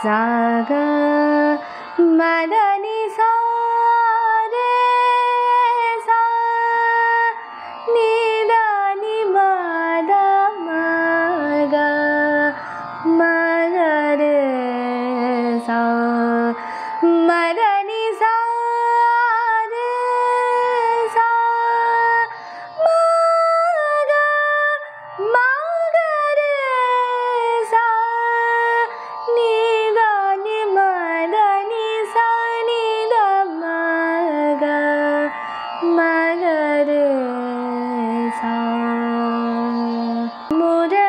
सा ग म ध नि सा रे सा नि ध नि म ध म ग म ग रे सा म ध नि सा रे सा म ग रे सा नि ध नि म ध नि सा नि ध म ग म ग रे सा।